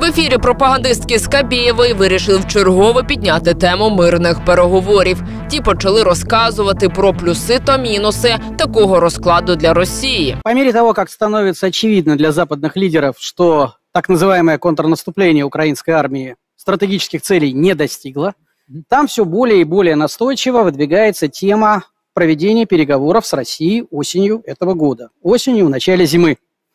ефірі пропагандистки Скабєєвої вирішили вчергове підняти тему мирних переговорів. Ті почали розказувати про плюси та мінуси такого розкладу для Росії. По мере того, как становится очевидно для западных лидеров, что так называемое контрнаступление украинской армии стратегических целей не достигло, там все более и более настойчиво выдвигается тема проведения переговоров с Россией осенью этого года. Осенью, в начале зимы.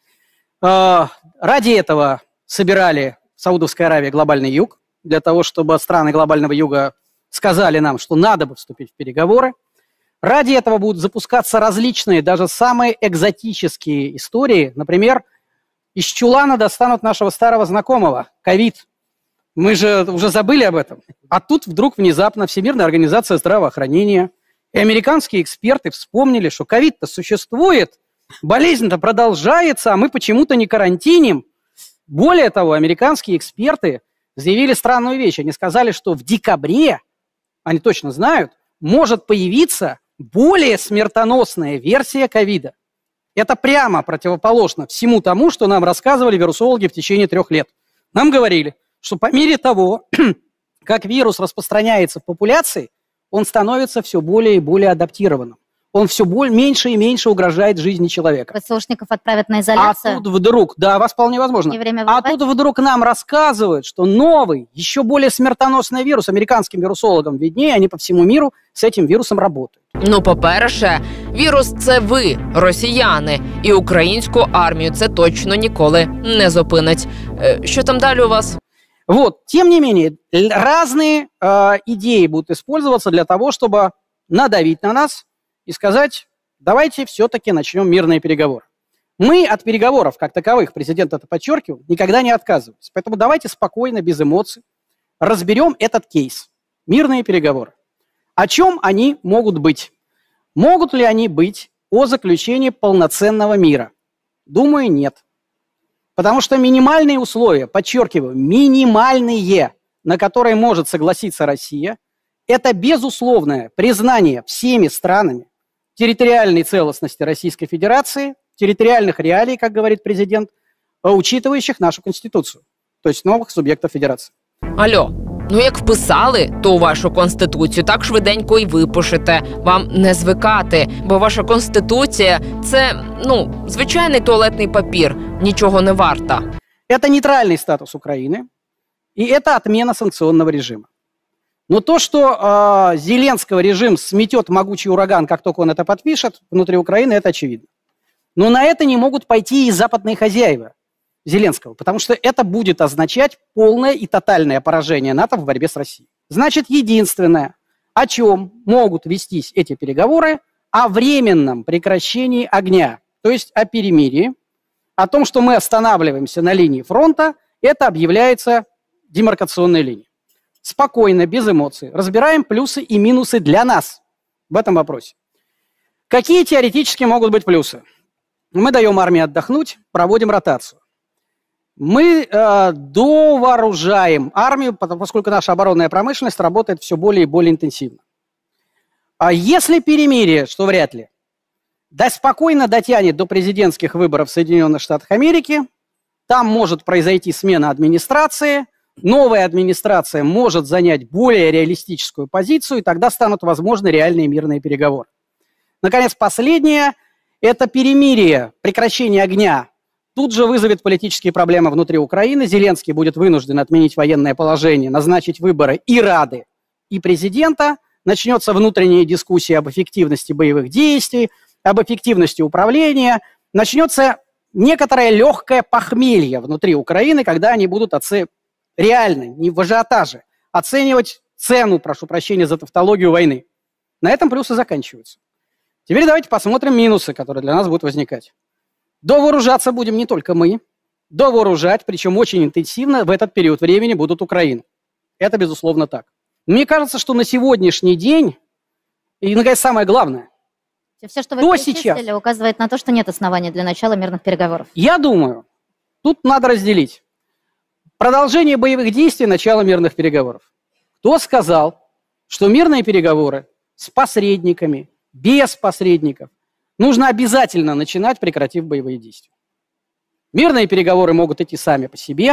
Ради этого собирали в Саудовской Аравии глобальный юг, для того, чтобы страны глобального юга сказали нам, что надо бы вступить в переговоры. Ради этого будут запускаться различные, даже самые экзотические истории. Например, из чулана достанут нашего старого знакомого – ковид. Мы же уже забыли об этом. А тут вдруг внезапно Всемирная организация здравоохранения и американские эксперты вспомнили, что ковид-то существует, болезнь-то продолжается, а мы почему-то не карантиним. Более того, американские эксперты заявили странную вещь. Они сказали, что в декабре, они точно знают, может появиться более смертоносная версия ковида. Это прямо противоположно всему тому, что нам рассказывали вирусологи в течение 3 лет. Нам говорили, что по мере того, как вирус распространяется в популяции, он становится все более и более адаптированным. Он все меньше и меньше угрожает жизни человека. ВСУшников отправят на изоляцию. А тут вдруг, да, вас вполне возможно. А тут вдруг нам рассказывают, что новый, еще более смертоносный вирус, американским вирусологам виднее, они по всему миру с этим вирусом работают. Ну, по-перше, вірус – це ви, росіяни, і українську армію це точно ніколи не зупинить. Що там далі у вас? Вот, тем не менее, разные идеи будут использоваться для того, чтобы надавить на нас и сказать, давайте все-таки начнем мирные переговоры. Мы от переговоров, как таковых, президент это подчеркивал, никогда не отказывались. Поэтому давайте спокойно, без эмоций, разберем этот кейс. Мирные переговоры. О чем они могут быть? Могут ли они быть о заключении полноценного мира? Думаю, нет. Потому что минимальные условия, подчеркиваю, минимальные, на которые может согласиться Россия, это безусловное признание всеми странами территориальной целостности Российской Федерации, территориальных реалий, как говорит президент, учитывающих нашу Конституцию, то есть новых субъектов Федерации. Алло, ну як вписали, то у вашу Конституцію так швиденько і випишете. Вам не звикати, бо ваша Конституція – це, звичайний туалетний папір, нічого не варта. Это нейтральный статус Украины, и это отмена санкционного режима. Но то, что Зеленского режим сметет могучий ураган, как только он это подпишет, внутри Украины, это очевидно. Но на это не могут пойти и западные хозяева Зеленского, потому что это будет означать полное и тотальное поражение НАТО в борьбе с Россией. Значит, единственное, о чем могут вестись эти переговоры, о временном прекращении огня, то есть о перемирии, о том, что мы останавливаемся на линии фронта, это объявляется демаркационной линией. Спокойно, без эмоций, разбираем плюсы и минусы для нас в этом вопросе. Какие теоретически могут быть плюсы? Мы даем армии отдохнуть, проводим ротацию. Мы довооружаем армию, поскольку наша оборонная промышленность работает все более и более интенсивно. А если перемирие, что вряд ли, да спокойно дотянет до президентских выборов в Соединенных Штатах Америки, там может произойти смена администрации, новая администрация может занять более реалистическую позицию, и тогда станут возможны реальные мирные переговоры. Наконец, последнее – это перемирие, прекращение огня. Тут же вызовет политические проблемы внутри Украины. Зеленский будет вынужден отменить военное положение, назначить выборы и Рады, и президента. Начнется внутренняя дискуссия об эффективности боевых действий, об эффективности управления. Начнется некоторое легкое похмелье внутри Украины, когда они будут реально, не в ажиотаже, оценивать цену, прошу прощения за тавтологию, войны. На этом плюсы заканчиваются. Теперь давайте посмотрим минусы, которые для нас будут возникать. Довооружаться будем не только мы. Довооружать, причем очень интенсивно, в этот период времени будут Украину. Это, безусловно, так. Мне кажется, что на сегодняшний день, и, наконец, самое главное, все, что вы перечислили, указывает на то, что нет оснований для начала мирных переговоров. Я думаю, тут надо разделить. Продолжение боевых действий, начало мирных переговоров. Кто сказал, что мирные переговоры с посредниками, без посредников, нужно обязательно начинать, прекратив боевые действия? Мирные переговоры могут идти сами по себе,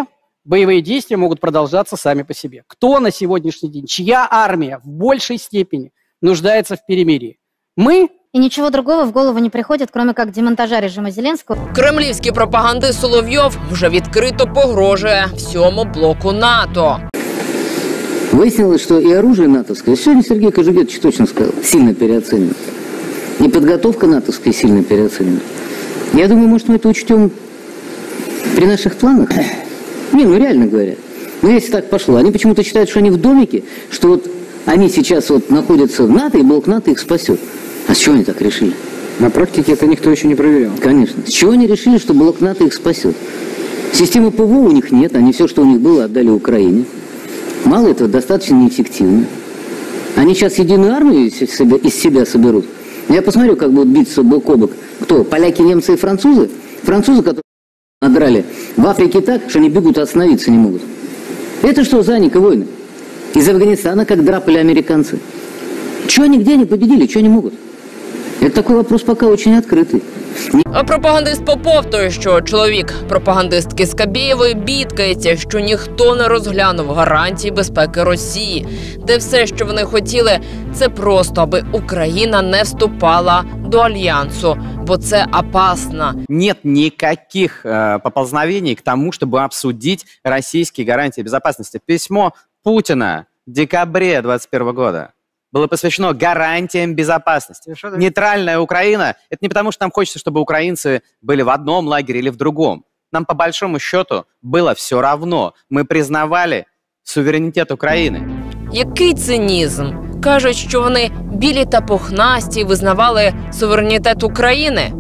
боевые действия могут продолжаться сами по себе. Кто на сегодняшний день, чья армия в большей степени нуждается в перемирии? Мы? И ничего другого в голову не приходит, кроме как демонтажа режима Зеленского. Кремлівський пропагандист Соловйов вже відкрито погрожує всьому блоку НАТО. Выяснилось, что и оружие натовское, сегодня Сергей Кожугетович точно сказал, сильно переоценено. И подготовка натовская сильно переоценена. Я думаю, может, мы это учтем при наших планах? Не, ну реально говоря. Ну, если так пошло. Они почему-то считают, что они в домике, что вот они сейчас вот находятся в НАТО, и блок НАТО их спасет. А с чего они так решили? На практике это никто еще не проверял. Конечно. С чего они решили, что блок НАТО их спасет? Системы ПВО у них нет, они все, что у них было, отдали Украине. Мало этого, достаточно неэффективно. Они сейчас единую армию из себя соберут. Я посмотрю, как будут биться бок о бок. Кто? Поляки, немцы и французы? Французы, которые надрали в Африке так, что они бегут, а остановиться не могут. Это что за войны? Из Афганистана как драпали американцы. Чего они где не победили, что они могут? Это такой вопрос пока очень открытый. А пропагандист Попов, той, що чоловік пропагандистки Скабєєвої, бідкається, що ніхто не розглянув гарантії безпеки Росії, де все, що вони хотіли, це просто, аби Україна не вступала до альянсу, бо це опасно. Нет никаких поползновений к тому, чтобы обсудить российские гарантии безопасности. Письмо Путина в декабре 2021 года было посвящено гарантиям безопасности. Нейтральная Украина – это не потому, что нам хочется, чтобы украинцы были в одном лагере или в другом. Нам, по большому счету, было все равно. Мы признавали суверенитет України. Який цинізм? Кажуть, що вони білі та пухнасті визнавали суверенітет України.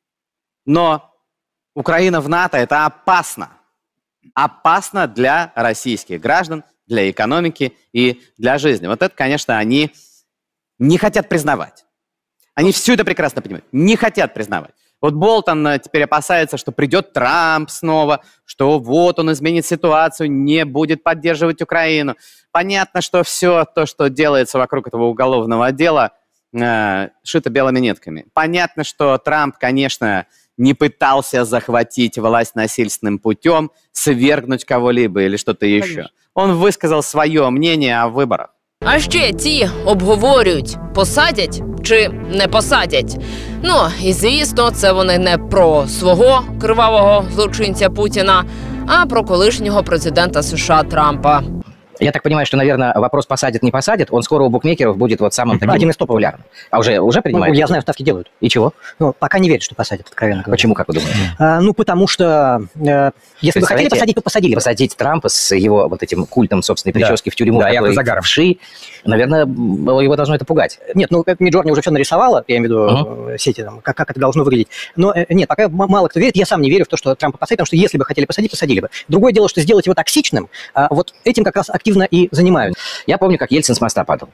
Но Украина в НАТО – это опасно. Опасно для российских граждан, для экономики и для жизни. Вот это, конечно, они не хотят признавать. Они все это прекрасно понимают. Не хотят признавать. Вот Болтон теперь опасается, что придет Трамп снова, что вот он изменит ситуацию, не будет поддерживать Украину. Понятно, что все то, что делается вокруг этого уголовного дела, шито белыми нитками. Понятно, что Трамп, конечно, не пытался захватить власть насильственным путем, свергнуть кого-либо или что-то еще. Конечно. Он высказал свое мнение о выборах. А ще ті обговорюють, посадять чи не посадять. Ну, і звісно, це вони не про свого кривавого злочинця Путіна, а про колишнього президента США Трампа. Я так понимаю, что, наверное, вопрос посадят, не посадят, он скоро у букмекеров будет вот самым таким... Один из топ популярным. А уже принимают? Ну, я знаю, ставки делают. И чего? Ну, пока не верят, что посадят, откровенно говоря. Почему, как вы думаете? Ну, потому что, если бы хотели посадить, то посадили бы. Посадить Трампа с его вот этим культом собственной прически в тюрьму, да, который вши, наверное, его должно это пугать. Нет, ну, Миджорни уже все нарисовала, я имею в виду сети, там, как это должно выглядеть. Но нет, пока мало кто верит, я сам не верю в то, что Трампа посадят, потому что если бы хотели посадить, посадили бы. Другое дело, что сделать его токсичным, вот этим как раз активно и занимаются. Я помню, как Ельцин с моста падал.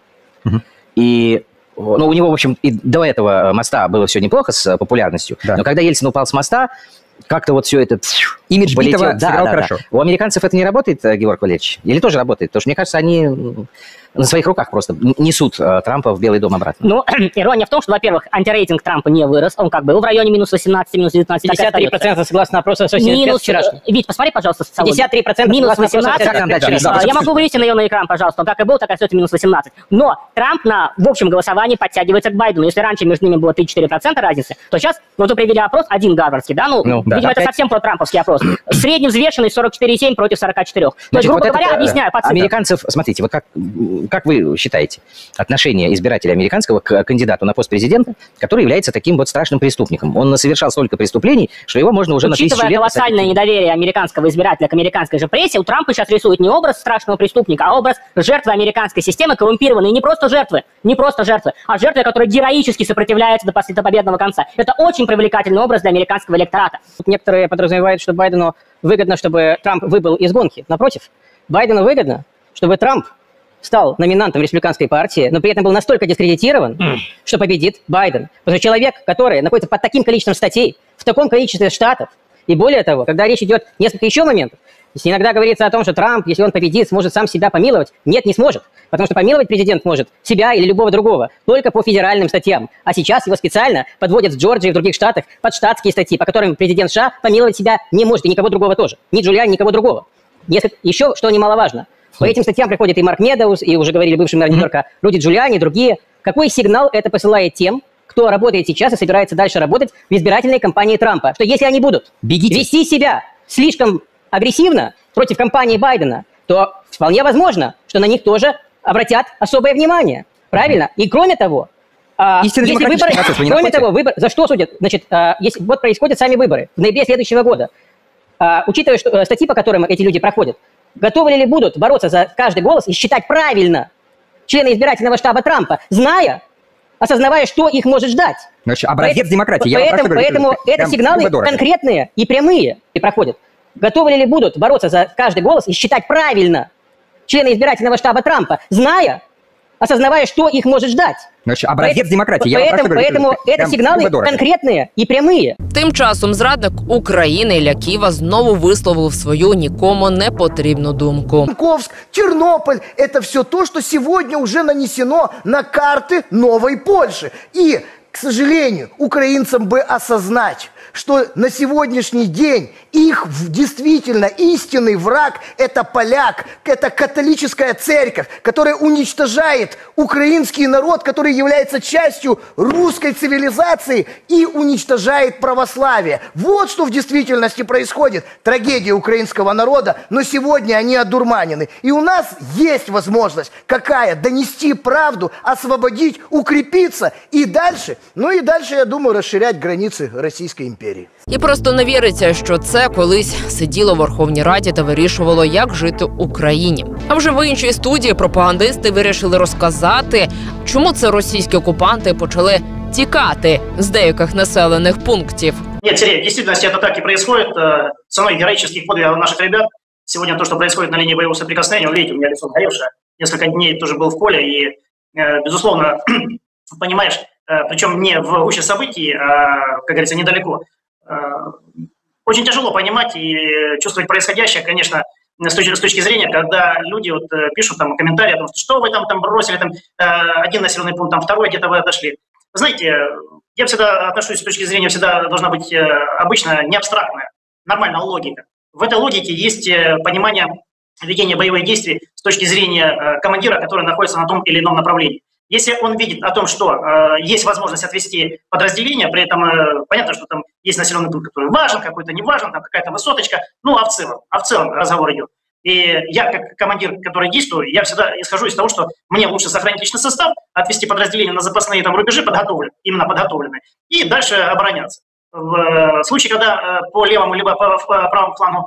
И ну, у него, в общем, и до этого моста было все неплохо с популярностью. Да. Но когда Ельцин упал с моста, как-то вот все это... Имидж битого сыграл хорошо. У американцев это не работает, Георг Валерьевич? Или тоже работает? Потому что, мне кажется, они на своих руках просто несут Трампа в Белый дом обратно. Ну, ирония в том, что, во-первых, антирейтинг Трампа не вырос. Он как был в районе минус 18, минус 19. 53% согласно опросу минус вчерашний. Вить, посмотри, пожалуйста, социологию. 53% минус 18. Я могу вывести на ее на экран, пожалуйста. Он как и был, так и остается минус 18. Но Трамп в общем голосовании подтягивается к Байдену. Если раньше между ними было 3-4% разницы, то сейчас, вот вы привели опрос, один гарвардский, да? Ну видимо, это совсем протрамповский опрос. Средневзвешенный 44,7 против 44. То есть, грубо говоря, объясняю по цифрам. Американцев, смотрите, вот как вы считаете отношение избирателя американского к кандидату на пост президента, который является таким вот страшным преступником? Он совершал столько преступлений, что его можно уже на 1000 лет... Учитывая колоссальное недоверие американского избирателя к американской же прессе, у Трампа сейчас рисует не образ страшного преступника, а образ жертвы американской системы, коррумпированной. И не просто жертвы, а жертвы, которая героически сопротивляется до победного конца. Это очень привлекательный образ для американского электората. Некоторые подразумевают, что Байдену выгодно, чтобы Трамп выбыл из гонки. Напротив, Байдену выгодно, чтобы Трамп стал номинантом республиканской партии, но при этом был настолько дискредитирован, что победит Байден. Потому что человек, который находится под таким количеством статей, в таком количестве штатов, и более того, когда речь идет несколько еще моментов, если иногда говорится о том, что Трамп, если он победит, сможет сам себя помиловать, нет, не сможет. Потому что помиловать президент может себя или любого другого, только по федеральным статьям. А сейчас его специально подводят в Джорджии и в других штатах под штатские статьи, по которым президент США помиловать себя не может, и никого другого тоже. Ни Джулиани, никого другого. Еще, что немаловажно, по этим статьям приходит и Марк Медоуз, и уже говорили бывший мэр Нью-Йорка Руди Джулиани, и другие. Какой сигнал это посылает тем, кто работает сейчас и собирается дальше работать в избирательной кампании Трампа? Что если они будут вести себя слишком агрессивно против кампании Байдена, то вполне возможно, что на них тоже обратят особое внимание. Правильно? И кроме того, если выборы, за что судят? Значит, если вот происходят сами выборы в ноябре следующего года, учитывая что, статьи, по которым эти люди проходят, готовы ли будут бороться за каждый голос и считать правильно члены избирательного штаба Трампа, осознавая, что их может ждать? Значит, образец демократии. Поэтому это сигналы конкретные и прямые и проходят. Готовы ли будут бороться за каждый голос и считать правильно члены избирательного штаба Трампа, осознавая, что их может ждать? Значить, образець демократії. Поэтому это сигнали конкретні і прямі. Тим часом зрадник України Ілля Кива знову висловив свою нікому не потрібну думку. Харьковск, Тернополь – это все то, что сегодня уже нанесено на карты новой Польши. И, к сожалению, украинцам бы осознать, что на сегодняшний день их действительно истинный враг – это поляк, это католическая церковь, которая уничтожает украинский народ, который является частью русской цивилизации и уничтожает православие. Вот что в действительности происходит. Трагедия украинского народа, но сегодня они одурманены. И у нас есть возможность какая? Донести правду, освободить, укрепиться и дальше, я думаю, расширять границы Российской империи. І просто не віриться, що це колись сиділо в Верховній Раді та вирішувало, як жити Україні. А вже в іншій студії пропагандисти вирішили розказати, чому це російські окупанти почали тікати з деяких населених пунктів. Нет, Сергей, в действительности это так и происходит. Ценой героических подвигов наших ребят. Сегодня то, что происходит на линии боевого соприкосновения, вы видите, у меня лицо сгоревшее. Несколько дней тоже был в поле и, безусловно, понимаешь, причем не в гуще событий, а, как говорится, недалеко. Очень тяжело понимать и чувствовать происходящее, конечно, с точки зрения, когда люди вот пишут там комментарии о том, что вы там бросили, там один населенный пункт, там второй, где-то вы отошли. Знаете, я всегда отношусь с точки зрения, всегда должна быть обычно не абстрактная, нормальная логика. В этой логике есть понимание ведения боевых действий с точки зрения командира, который находится на том или ином направлении. Если он видит о том, что есть возможность отвести подразделение, при этом понятно, что там есть населенный пункт, который важен, какой-то не важен, там какая-то высоточка, а в целом разговор идет. И я, как командир, который действую, я всегда исхожу из того, что мне лучше сохранить личный состав, отвести подразделение на запасные там рубежи именно подготовленные, и дальше обороняться. В случае, когда по левому либо по правому флангу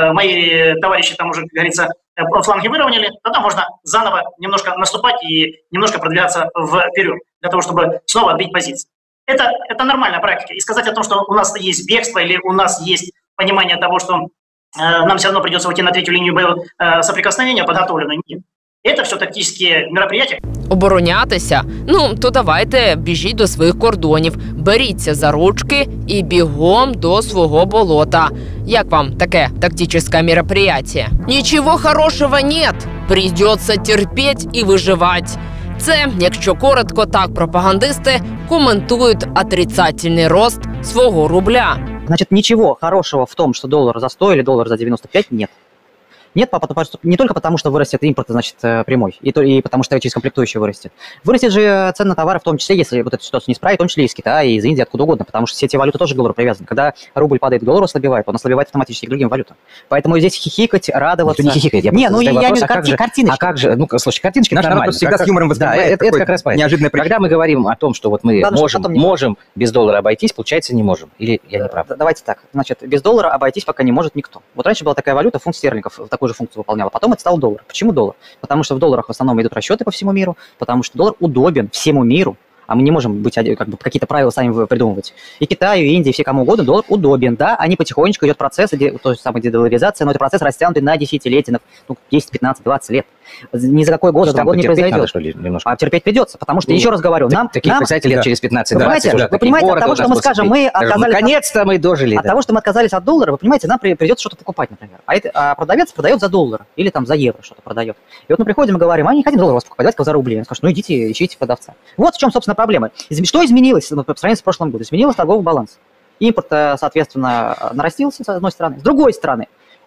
мои товарищи там уже, как говорится, фланги выровняли, тогда можно заново немножко наступать и немножко продвигаться вперед, для того, чтобы снова отбить позиции. Это нормальная практика. И сказать о том, что у нас есть бегство или у нас есть понимание того, что нам все равно придется уйти на третью линию боевого соприкосновения подготовленной, нет. Це все тактичні мероприятия. Оборонятися? То давайте біжіть до своїх кордонів, беріться за ручки і бігом до свого болота. Як вам таке тактичне мероприятие? Нічого хорошого нет. Придется терпеть і виживати. Це, якщо коротко, так пропагандисти коментують отрицательний рост свого рубля. Значит, ничего хорошего в том, что доллар за 100 или доллар за 95 нет. Нет, не только потому, что вырастет импорт, значит, прямой, и потому что через комплектующие вырастет. Вырастет же цены на товары, в том числе, если вот эту ситуацию не справить, в том числе из Китая, из Индии, откуда угодно, потому что все эти валюты тоже к доллару привязаны. Когда рубль падает, доллар ослабевает, он ослабевает автоматически к другим валютам. Поэтому здесь хихикать, радоваться... Не хихикать, я картиночки. А как же, слушай, картиночки это нормально. Всегда с юмором воспринимает. Да, это как раз неожиданно. Когда мы говорим о том, что вот мы можем без доллара обойтись, получается, не можем. Или я не прав? Давайте так. Значит, без доллара обойтись пока не может никто. Вот раньше была такая валюта, фунт стерлингов, такую же функцию выполняла. Потом это стал доллар. Почему доллар? Потому что в долларах в основном идут расчеты по всему миру, потому что доллар удобен всему миру, а мы не можем быть какие-то правила сами придумывать. И Китаю, и Индии, все кому угодно, доллар удобен, да, они потихонечку идет процесс, то есть самая дедоларизация, но это процесс растянутый на десятилетия, 10, 15, 20 лет. Ни за какой год, не произойдет. Надо, что ли, а терпеть придется, потому что, еще раз говорю, таких представителей лет через 15-20. Вы понимаете, от того, что мы скажем, мы отказались... Наконец-то мы дожили. От того, что мы отказались от доллара, вы понимаете, нам придется что-то покупать, например. А продавец продает за доллар или там за евро что-то продает. И вот мы приходим и говорим, не хотим доллар у вас покупать, давайте за рубли. Он скажет, идите, ищите продавца. Вот в чем, собственно, проблема. Что изменилось по сравнению с прошлым годом? Изменилось торговый баланс. Импорт, соответственно, нарастился, с одной стороны. С другой стороны,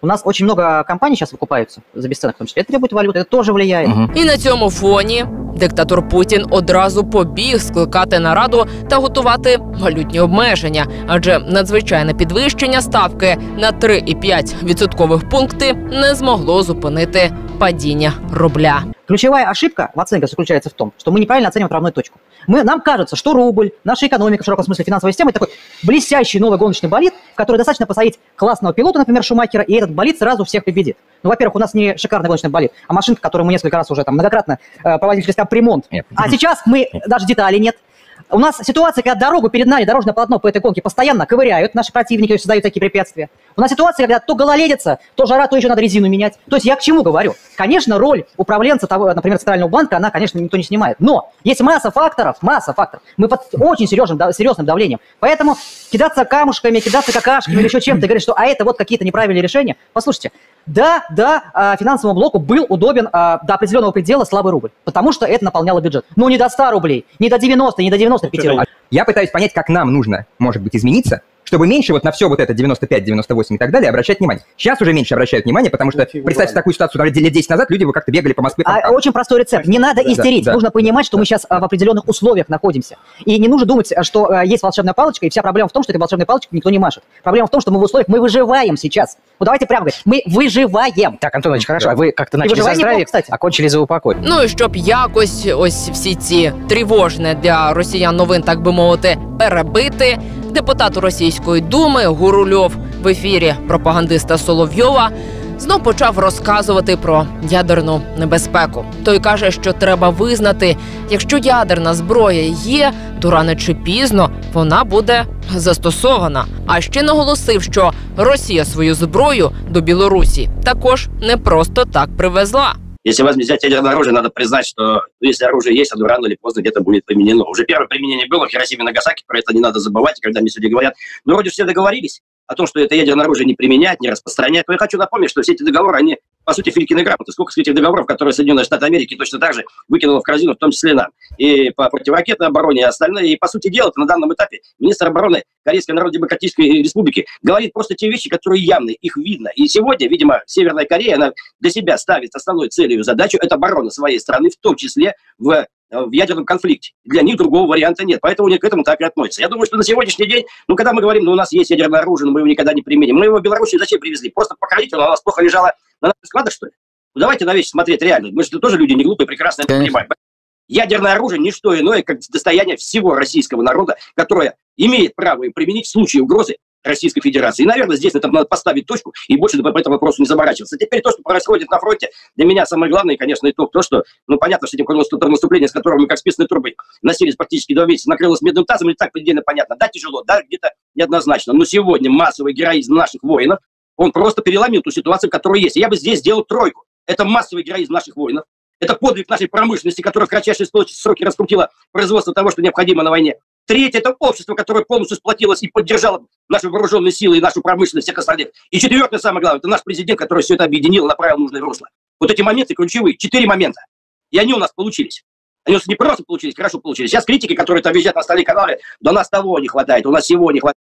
У нас очень много компаний сейчас выкупаются за бесценок, в том числе. Это требует валюты, это тоже влияет. І на цьому фоні диктатор Путін одразу побіг скликати нараду та готувати валютні обмеження. Адже надзвичайне підвищення ставки на 3,5 відсоткових пункти не змогло зупинити падіння рубля. Ключевая ошибка в оценке заключается в том, что мы неправильно оцениваем отправную точку. Нам кажется, что рубль, наша экономика, в широком смысле финансовая система, это такой блестящий новый гоночный болид, в который достаточно посадить классного пилота, например, Шумахера, и этот болид сразу всех победит. Ну, во-первых, у нас не шикарный гоночный болид, а машинка, которую мы несколько раз уже там многократно проводили через капремонт. А сейчас мы даже деталей нет. У нас ситуация, когда дорогу перед нами, дорожное полотно по этой гонке постоянно ковыряют наши противники, создают такие препятствия. У нас ситуация, когда то гололедица, то жара, то еще надо резину менять. То есть я к чему говорю? Конечно, роль управленца, того, например, Центрального банка, она, конечно, никто не снимает. Но есть масса факторов. Мы под очень серьезным давлением. Поэтому кидаться камушками, кидаться какашками или еще чем-то, говорить, что а это вот какие-то неправильные решения. Послушайте, да, финансовому блоку был удобен до определенного предела слабый рубль, потому что это наполняло бюджет. Но не до 100 рублей, не до 90, не до 95 рублей. Я пытаюсь понять, как нам нужно, может быть, измениться, чтобы меньше вот на все вот это 95, 98 и так далее обращать внимание. Сейчас уже меньше обращают внимание, потому что, представьте такую ситуацию, лет 10 назад люди как-то бегали по Москве. Очень простой рецепт. Не надо истерить. Нужно понимать, что мы сейчас в определенных условиях находимся. И не нужно думать, что есть волшебная палочка, и вся проблема в том, что этой волшебной палочкой никто не машет. Проблема в том, что мы в условиях, мы выживаем сейчас. Вот давайте прямо говорить, мы выживаем. Так, Антонович, хорошо, а вы как-то начали за здравие, а кончили за упокой. Ну і щоб якось ось всі ці тривожні для росіян новин, так би мовити, перебити, депутат Російської думи Гурульов в ефірі пропагандиста Соловйова знов почав розказувати про ядерну небезпеку. Той каже, що треба визнати, якщо ядерна зброя є, то рано чи пізно вона буде застосована. А ще наголосив, що Росія свою зброю до Білорусі також не просто так привезла. Если взять ядерное оружие, надо признать, что если оружие есть, оно рано или поздно где-то будет применено. Уже первое применение было в Хиросиме и Нагасаки, про это не надо забывать. И когда мне люди говорят, ну вроде все договорились о том, что это ядерное оружие не применять, не распространять, то я хочу напомнить, что все эти договоры, они, по сути, Филькины грамоты. Сколько этих договоров, которые Соединенные Штаты Америки точно так же выкинуло в корзину, в том числе нам. И по противоракетной обороне, и остальное. И, по сути дела, на данном этапе министр обороны Корейской Народно-Демократической Республики говорит просто те вещи, которые явны, их видно. И сегодня, видимо, Северная Корея, она для себя ставит основной целью и задачу – это оборона своей страны, в том числе в ядерном конфликте. Для них другого варианта нет, поэтому они к этому так и относятся. Я думаю, что на сегодняшний день, когда мы говорим, у нас есть ядерное оружие, но мы его никогда не применим, мы его в Белоруссию зачем привезли? Просто покорить, оно у нас плохо лежало на наших складах, что ли? Ну, давайте на вещи смотреть реально. Мы же тоже люди не глупые, прекрасно это понимаем. Ядерное оружие – не что иное, как достояние всего российского народа, которое имеет право им применить в случае угрозы Российской Федерации. И, наверное, здесь это надо поставить точку и больше по этому вопросу не заморачиваться. Теперь то, что происходит на фронте, для меня самое главное, конечно, итог то, что, понятно, что этим наступлением, с которым мы как списанные трубы носились практически 2 месяца, накрылось медным тазом, и так предельно понятно. Да, тяжело, да, где-то неоднозначно. Но сегодня массовый героизм наших воинов, он просто переломил ту ситуацию, которая есть. И я бы здесь сделал тройку. Это массовый героизм наших воинов. Это подвиг нашей промышленности, которая в кратчайшие сроки раскрутила производство того, что необходимо на войне. Третье – это общество, которое полностью сплотилось и поддержало наши вооруженные силы и нашу промышленность, всех остальных. И четвертое, самое главное, это наш президент, который все это объединил и направил в нужное русло. Вот эти моменты ключевые, 4 момента. И они у нас получились. Они у нас не просто получились, хорошо получились. Сейчас критики, которые там визжат на остальные каналы, да у нас того не хватает, у нас всего не хватает.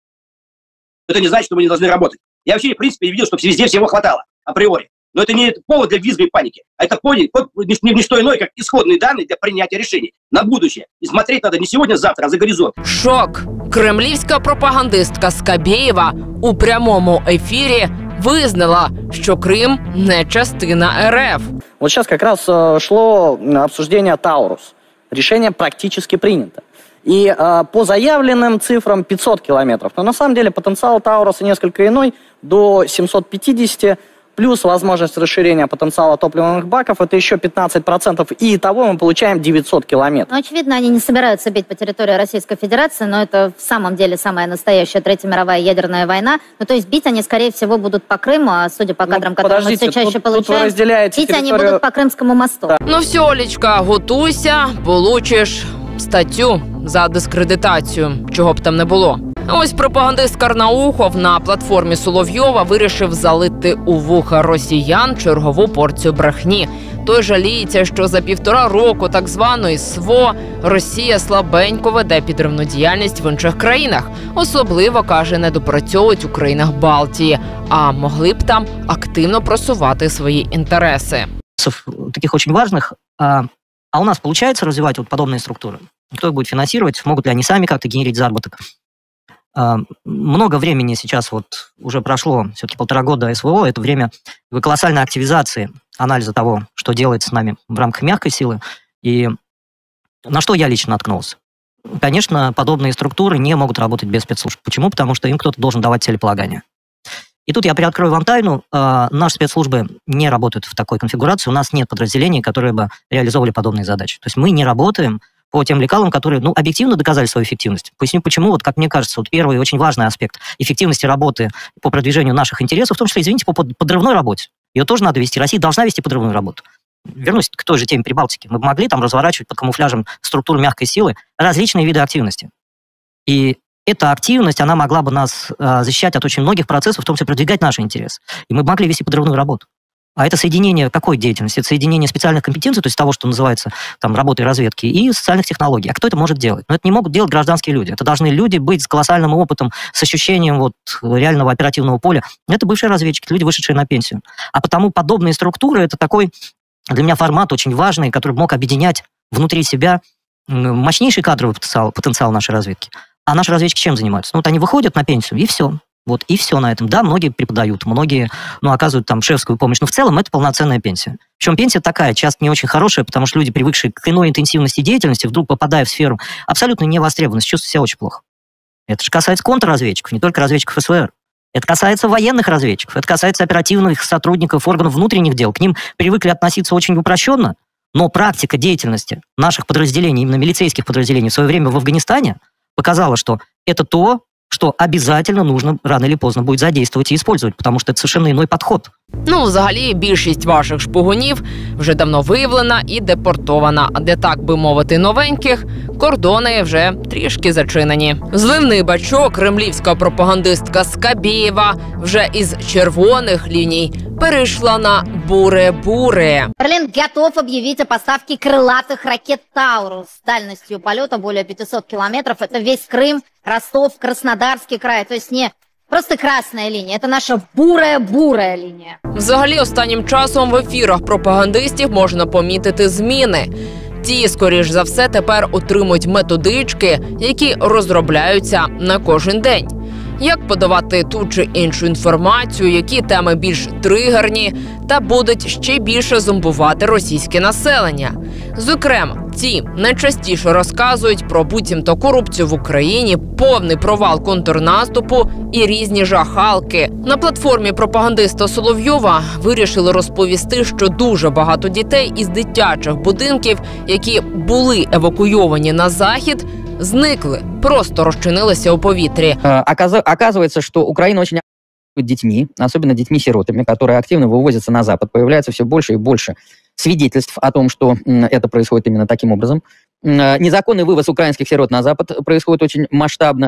Это не значит, что мы не должны работать. Я вообще, в принципе, видел, что везде всего хватало, априори. Но это не повод для визга и паники. А это не что иное, как исходные данные для принятия решений на будущее. И смотреть надо не сегодня, а завтра, а за горизонт. Шок. Кремлівська пропагандистка Скабєєва у прямому ефірі визнала, що Крим не частина РФ. Вот сейчас как раз шло обсуждение Таурус. Решение практически принято. И по заявленным цифрам 500 километров. Но на самом деле потенциал Тауруса несколько иной, до 750, плюс возможность расширения потенциала топливных баков, это еще 15%. И итого мы получаем 900 километров. Ну, очевидно, они не собираются бить по территории Российской Федерации, но это в самом деле самая настоящая Третья мировая ядерная война. Ну, то есть бить они, скорее всего, будут по Крыму, а судя по кадрам, которые мы все чаще получаем, бить они будут по Крымскому мосту. Ну все, Олечка, готуйся, получиш статтю за дискредитацію, чого б там не було. А ось пропагандист Карнаухов на платформі Соловйова вирішив залити у вуха росіян чергову порцію брехні. Той жаліється, що за 1,5 року так званої СВО Росія слабенько веде підривну діяльність в інших країнах. Особливо, каже, не допрацьовують у країнах Балтії, а могли б там активно просувати свої інтереси. Таких очень важных, а у нас получается развивать вот подобные структуры? Кто их будет финансировать? Могут ли они сами как-то генерить заработок? Много времени сейчас вот уже прошло, все-таки 1,5 года СВО, это время колоссальной активизации анализа того, что делается с нами в рамках мягкой силы, и на что я лично наткнулся. Конечно, подобные структуры не могут работать без спецслужб. Почему? Потому что им кто-то должен давать целеполагание. И тут я приоткрою вам тайну. Наши спецслужбы не работают в такой конфигурации. У нас нет подразделений, которые бы реализовывали подобные задачи. То есть мы не работаем по тем лекалам, которые, объективно доказали свою эффективность. Поясню, почему. Вот, как мне кажется, вот первый очень важный аспект эффективности работы по продвижению наших интересов, в том числе, извините, по подрывной работе. Ее тоже надо вести. Россия должна вести подрывную работу. Вернусь к той же теме Прибалтики. Мы бы могли там разворачивать под камуфляжем структуру мягкой силы различные виды активности. И эта активность, она могла бы нас защищать от очень многих процессов, в том числе продвигать наши интересы. И мы бы могли вести подрывную работу. А это соединение какой деятельности? Это соединение специальных компетенций, то есть того, что называется там работой разведки, и социальных технологий. А кто это может делать? Это не могут делать гражданские люди. Это должны люди быть с колоссальным опытом, с ощущением вот реального оперативного поля. Это бывшие разведчики, люди, вышедшие на пенсию. А потому подобные структуры — это такой для меня формат очень важный, который мог объединять внутри себя мощнейший кадровый потенциал нашей разведки. А наши разведчики чем занимаются? Вот они выходят на пенсию, и все. Вот, и все на этом. Да, многие преподают, многие, оказывают там шефскую помощь, но в целом это полноценная пенсия. Причем пенсия такая, часто не очень хорошая, потому что люди, привыкшие к иной интенсивности деятельности, вдруг попадая в сферу абсолютно невостребованности, чувствуют себя очень плохо. Это же касается контрразведчиков, не только разведчиков СВР. Это касается военных разведчиков, это касается оперативных сотрудников органов внутренних дел. К ним привыкли относиться очень упрощенно, но практика деятельности наших подразделений, именно милицейских подразделений в свое время в Афганистане показала, что это то, що обов'язково нужно рано чи поздно буде задействовать і использовать, тому що це совершенно іной підход. Взагалі, більшість ваших шпигунів вже давно виявлена і депортована, а де, так би мовити, новеньких, кордони вже трішки зачинені. Зливний бачок кремлівська пропагандистка Скабєєва вже із червоних ліній перейшла на буре-буре. Берлин готов объявить о поставке крылатых ракет «Таурус» с дальностью полета более 500 километров. Это весь Крым, Ростов, Краснодарский край. То есть не просто красная линия, это наша бурая линия. Взагалі, останнім часом в ефірах пропагандистів можна помітити зміни. Ті, скоріш за все, тепер отримують методички, які розробляються на кожен день. Як подавати ту чи іншу інформацію, які теми більш тригерні та будуть ще більше зомбувати російське населення. Зокрема, ті найчастіше розказують про буцімто корупцію в Україні, повний провал контрнаступу і різні жахалки. На платформі пропагандиста Соловйова вирішили розповісти, що дуже багато дітей із дитячих будинків, які були евакуйовані на Захід, зникли, просто розчинилися у повітрі. Оказывается, что Украина очень детьми, особенно детьми-сиротами, которые активно вывозятся на Запад. Появляется все больше и больше свидетельств о том, что это происходит именно таким образом. Незаконный вывоз украинских сирот на Запад происходит очень масштабно.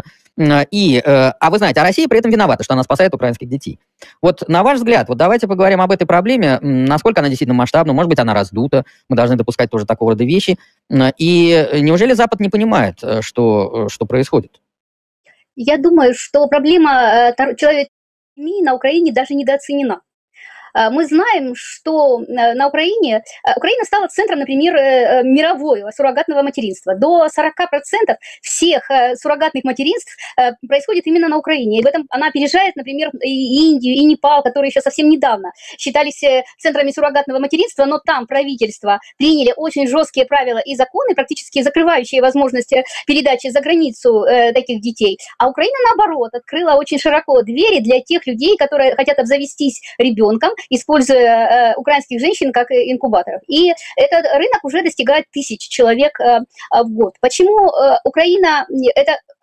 А вы знаете, а Россия при этом виновата, что она спасает украинских детей. Вот на ваш взгляд, вот давайте поговорим об этой проблеме, насколько она действительно масштабна, может быть, она раздута, мы должны допускать тоже такого рода вещи. И неужели Запад не понимает, что происходит? Я думаю, что проблема человека на Украине даже недооценена. Мы знаем, что на Украина стала центром, например, мирового суррогатного материнства. До 40% всех суррогатных материнств происходит именно на Украине. И в этом она опережает, например, и Индию, и Непал, которые еще совсем недавно считались центрами суррогатного материнства, но там правительства приняли очень жесткие правила и законы, практически закрывающие возможность передачи за границу таких детей. А Украина, наоборот, открыла очень широко двери для тех людей, которые хотят обзавестись ребенком, используя украинских женщин как инкубаторов. И этот рынок уже достигает 1000 человек в год. Почему Украина... Это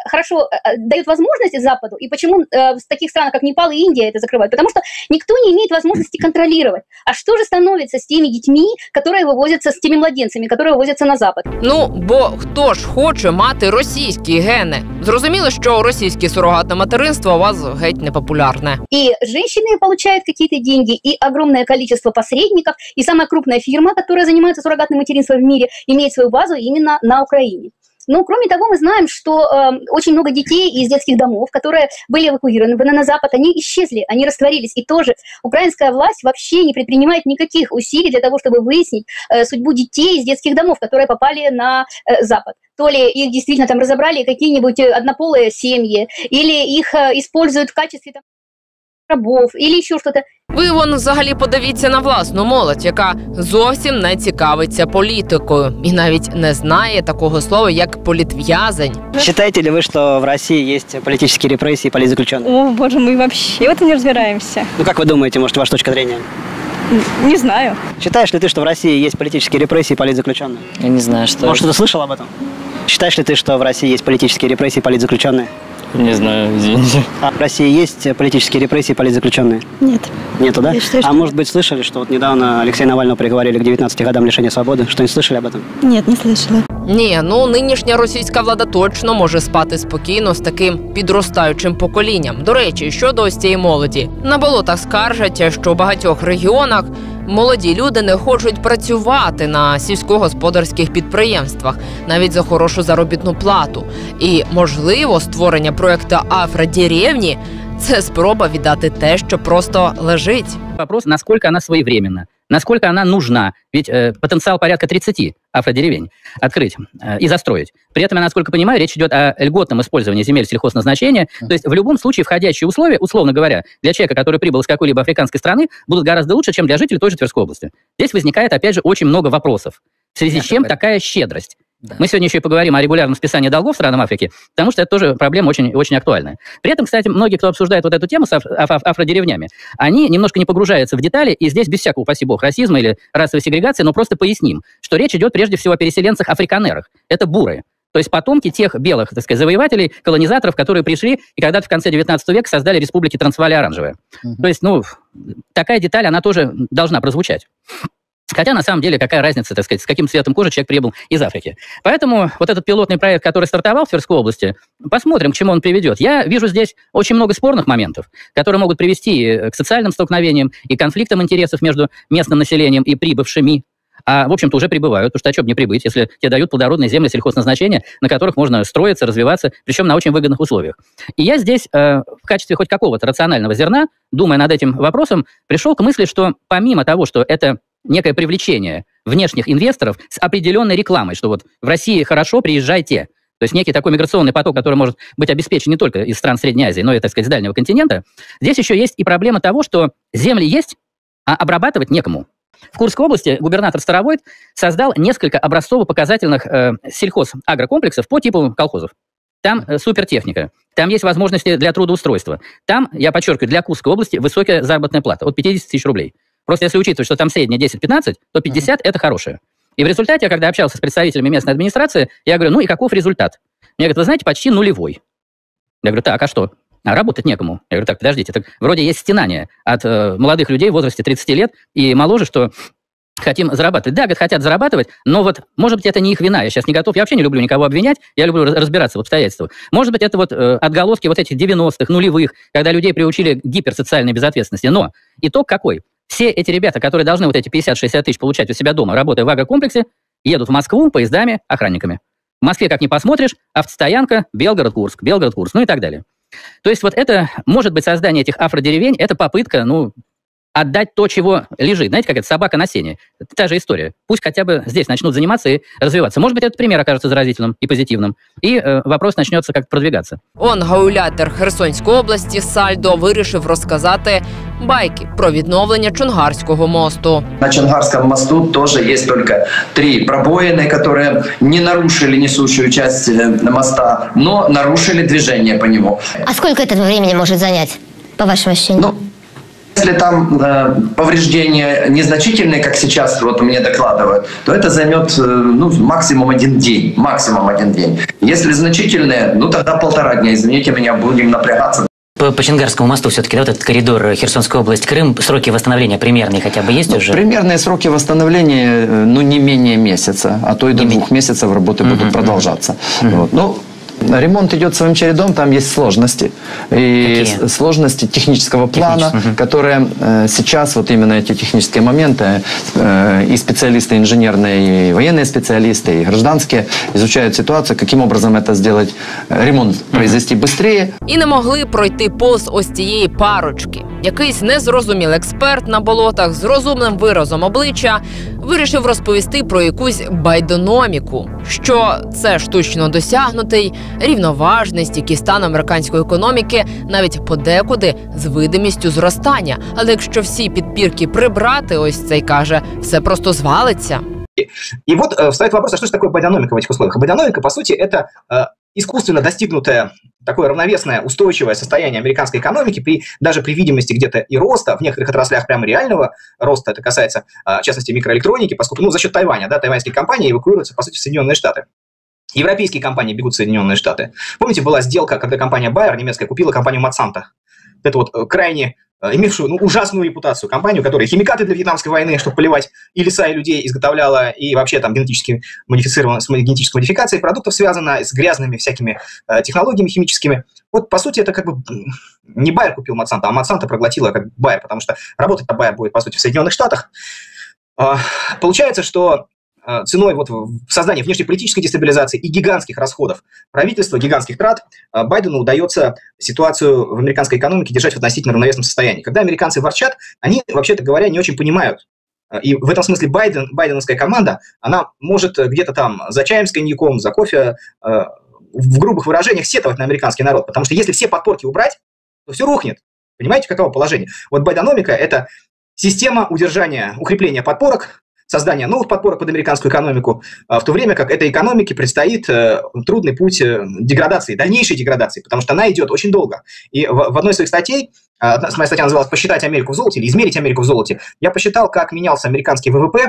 хорошо дает возможности Западу, и почему в таких странах, как Непал и Индия, это закрывают? Потому что никто не имеет возможности контролировать. А что же становится с теми детьми, которые вывозятся, с теми младенцами, которые вывозятся на Запад? Ну, бо хто ж хоче мати російські гени? Зрозуміло, що російське сурогатне материнство у вас геть не популярне. И женщины получают какие-то деньги, и огромное количество посредников, и самая крупная фирма, которая занимается суррогатным материнством в мире, имеет свою базу именно на Украине. Но, кроме того, мы знаем, что очень много детей из детских домов, которые были эвакуированы на Запад, они исчезли, они растворились. И тоже украинская власть вообще не предпринимает никаких усилий для того, чтобы выяснить судьбу детей из детских домов, которые попали на Запад. То ли их действительно там разобрали какие-нибудь однополые семьи, или их используют в качестве там рабов, или еще что-то. Ви вон взагалі подивіться на власну молодь, яка зовсім не цікавиться політикою і навіть не знає такого слова, як політв'язень. Считаете ли вы, что в России есть политические репрессии политзаключенных? О, боже мой, вообще в этом не разбираемся. Ну, как вы думаете, может, ваша точка зрения? Не знаю. Считаешь ли ты, что в России есть политические репрессии политзаключенных? Я не знаю, что... Может, что-то слышал об этом? Считаешь ли ты, что в России есть политические репрессии политзаключенные? Не знаю, извините. А в России есть политические репрессии политзаключенные? Нет. Нету, да? Я считаю, а может быть, слышали, что вот недавно Алексея Навального приговорили к 19 годам лишения свободы? Что-нибудь слышали об этом? Нет, не слышала. Ні, ну нинішня російська влада точно може спати спокійно з таким підростаючим поколінням. До речі, щодо ось цієї молоді. На болотах скаржаться, що у багатьох регіонах молоді люди не хочуть працювати на сільськогосподарських підприємствах, навіть за хорошу заробітну плату. І, можливо, створення проєкту «Афродеревні» – це спроба віддати те, що просто лежить. Вопрос, насколько она своевременна, насколько она нужна. Ведь потенциал порядка 30 афродеревень открыть и застроить. При этом, я, насколько понимаю, речь идет о льготном использовании земель сельхозназначения. То есть в любом случае входящие условия, условно говоря, для человека, который прибыл из какой-либо африканской страны, будут гораздо лучше, чем для жителей той же Тверской области. Здесь возникает, опять же, очень много вопросов. В связи с чем такая щедрость? Да. Мы сегодня еще и поговорим о регулярном списании долгов странам Африки, потому что это тоже проблема очень, очень актуальная. При этом, кстати, многие, кто обсуждает вот эту тему с афродеревнями, они немножко не погружаются в детали, и здесь без всякого, упаси бог, расизма или расовой сегрегации, но просто поясним, что речь идет прежде всего о переселенцах-африканерах. Это буры. То есть потомки тех белых, так сказать, завоевателей, колонизаторов, которые пришли и когда-то в конце 19 века создали республики Трансвааль и Оранжевая. То есть, ну, такая деталь, она тоже должна прозвучать. Хотя, на самом деле, какая разница, так сказать, с каким цветом кожи человек прибыл из Африки. Поэтому вот этот пилотный проект, который стартовал в Тверской области, посмотрим, к чему он приведет. Я вижу здесь очень много спорных моментов, которые могут привести к социальным столкновениям и конфликтам интересов между местным населением и прибывшими. А, в общем-то, уже прибывают, потому что о чем не прибыть, если тебе дают плодородные земли сельхозназначения, на которых можно строиться, развиваться, причем на очень выгодных условиях. И я здесь в качестве хоть какого-то рационального зерна, думая над этим вопросом, пришел к мысли, что помимо того, что это некое привлечение внешних инвесторов с определенной рекламой, что вот в России хорошо, приезжайте. То есть некий такой миграционный поток, который может быть обеспечен не только из стран Средней Азии, но и, так сказать, с дальнего континента. Здесь еще есть и проблема того, что земли есть, а обрабатывать некому. В Курской области губернатор Старовойт создал несколько образцово-показательных сельхозагрокомплексов по типу колхозов. Там супертехника, там есть возможности для трудоустройства. Там, я подчеркиваю, для Курской области высокая заработная плата, от 50 тысяч рублей. Просто если учитывать, что там средняя 10-15, то 50 это хорошее. И в результате, я когда общался с представителями местной администрации, я говорю, ну и каков результат? Мне говорят, вы знаете, почти нулевой. Я говорю, так, а что? А работать некому. Я говорю, так, подождите, так вроде есть стенание от молодых людей в возрасте 30 лет и моложе, что хотим зарабатывать. Да, говорят, хотят зарабатывать, но вот, может быть, это не их вина. Я сейчас не готов, я вообще не люблю никого обвинять, я люблю разбираться в обстоятельствах. Может быть, это вот отголоски вот этих 90-х, нулевых, когда людей приучили к гиперсоциальной безответственности. Но итог какой? Все эти ребята, которые должны вот эти 50-60 тысяч получать у себя дома, работая в агрокомплексе, едут в Москву поездами, охранниками. В Москве, как ни посмотришь, автостоянка, Белгород-Курск, Белгород-Курск, ну и так далее. То есть вот это, может быть, создание этих афродеревень, это попытка, ну, отдать то, чего лежит. Знаете, как это собака на сене. Это та же история. Пусть хотя бы здесь начнут заниматься и развиваться. Может быть, этот пример окажется заразительным и позитивным. И вопрос начнется как продвигаться. Он, гауляйтер Херсонської області Сальдо, вирішив розказати байки про відновлення Чонгарського мосту. На Чонгарском мосту тоже есть только 3 пробоины, которые не нарушили несущую часть моста, но нарушили движение по нему. А сколько это времени может занять, по вашим ощущениям? Если там повреждения незначительные, как сейчас вот мне докладывают, то это займет максимум 1 день. Максимум 1 день. Если значительные, тогда 1,5 дня. Извините меня, будем напрягаться. По Чингарскому мосту все-таки, вот этот коридор Херсонская область, Крым, сроки восстановления примерные хотя бы есть уже? Примерные сроки восстановления, не менее месяца, а то и до 2 месяцев работы будут продолжаться. Вот. Ремонт идет своим чередом, там есть сложности. И сложности технического плана, которые сейчас, вот именно эти технические моменты, и специалисты инженерные, и военные специалисты, и гражданские изучают ситуацию, каким образом это сделать, ремонт произвести быстрее. І не могли пройти повз ось цієї парочки. Якийсь незрозумілий експерт на болотах з розумним виразом обличчя вирішив розповісти про якусь байдономіку, що це штучно досягнутий, рівноважний, стійкий стан американської економіки, навіть подекуди з видимістю зростання. Але якщо всі підпірки прибрати, ось цей каже, все просто звалиться. И вот встает вопрос, а что же такое байдономика в этих условиях? Байдономика, по сути, это искусственно достигнутое такое равновесное, устойчивое состояние американской экономики, даже при видимости где-то и роста, в некоторых отраслях прямо реального роста, это касается, в частности, микроэлектроники, поскольку за счет Тайваня, тайваньские компании эвакуируются, по сути, в Соединенные Штаты. Европейские компании бегут в Соединенные Штаты. Помните, была сделка, когда компания Bayer немецкая купила компанию Monsanto? Это вот крайне имевшую ужасную репутацию компанию, которая химикаты для Вьетнамской войны, чтобы поливать и леса, и людей изготовляла, и вообще там генетически модифицирована, с генетической модификацией продуктов связана, с грязными всякими технологиями химическими. Вот, по сути, это как бы не Bayer купил Monsanto, а Monsanto проглотила как Bayer, потому что работать-то Bayer будет, по сути, в Соединенных Штатах. Получается, что ценой создания внешнеполитической дестабилизации и гигантских расходов правительства, гигантских трат, Байдену удается ситуацию в американской экономике держать в относительно равновесном состоянии. Когда американцы ворчат, они, вообще-то говоря, не очень понимают. И в этом смысле байденовская команда, она может где-то там за чаем с коньяком, за кофе, в грубых выражениях сетовать на американский народ. Потому что если все подпорки убрать, то все рухнет. Понимаете, каково положение? Вот байдономика – это система удержания, укрепления подпорок, создания новых подпорок под американскую экономику, в то время как этой экономике предстоит трудный путь деградации, дальнейшей деградации, потому что она идет очень долго. И в одной из своих статей, моя статья называлась «Посчитать Америку в золоте» или «Измерить Америку в золоте», я посчитал, как менялся американский ВВП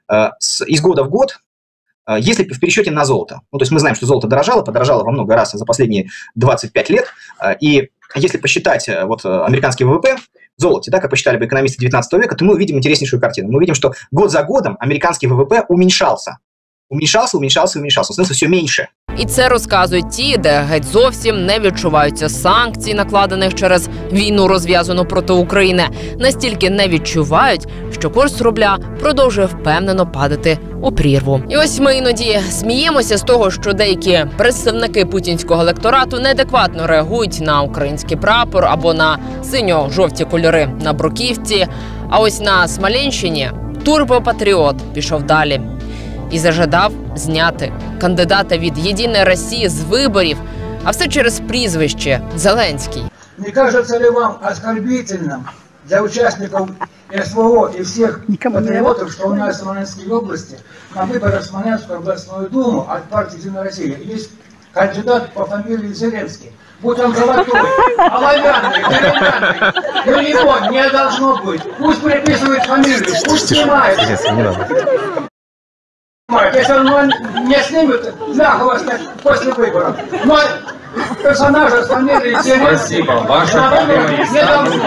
из года в год, если в пересчете на золото. То есть мы знаем, что золото подорожало во много раз за последние 25 лет, и если посчитать американский ВВП в золоте, как посчитали бы экономисты 19 века, то мы увидим интереснейшую картину. Мы увидим, что год за годом американский ВВП уменьшался. Уменьшался, в смысле все меньше. І це розказують ті, де геть зовсім не відчуваються санкцій, накладених через війну, розв'язану проти України. Настільки не відчувають, що курс рубля продовжує впевнено падати у прірву. І ось ми іноді сміємося з того, що деякі представники путінського електорату неадекватно реагують на український прапор або на синьо-жовті кольори на бруківці. А ось на Смоленщині турбопатріот пішов далі і зажадав зняти кандидата від «Єдиної Росії» з виборів, а все через прізвище Зеленський. Не кажется ли вам оскорбительным для участников СВО и всех патриотов, что у нас в Смоленской области на выборах в Смоленскую областную думу от партии «Единая Россия» есть кандидат по фамилии Зеленский? Будь он золотой, оловянный, деревянный, но его не должно быть. Пусть приписывает фамилию, пусть снимает. Если он не снимет, нагло после выборов. Но персонажа с фамилией Зеленский не должно.